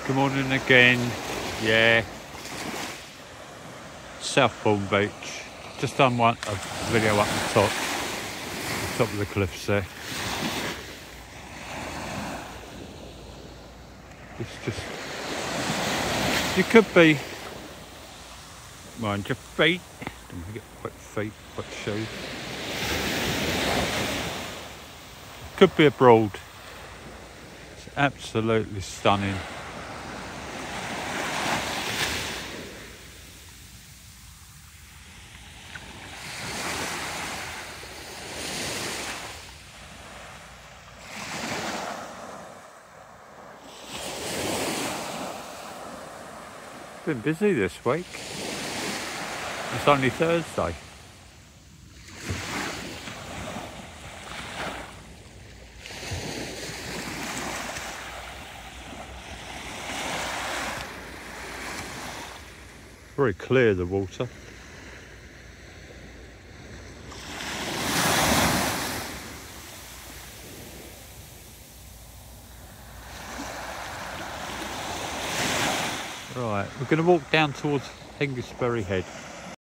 Good morning again. Yeah, Southbourne Beach. Just done a video up the top of the cliffs there. It's just, you could be, mind your feet, don't forget wet feet, wet shoes. Could be abroad. It's absolutely stunning. Been busy this week. It's only Thursday. Very clear, the water. Right, we're going to walk down towards Hengistbury Head.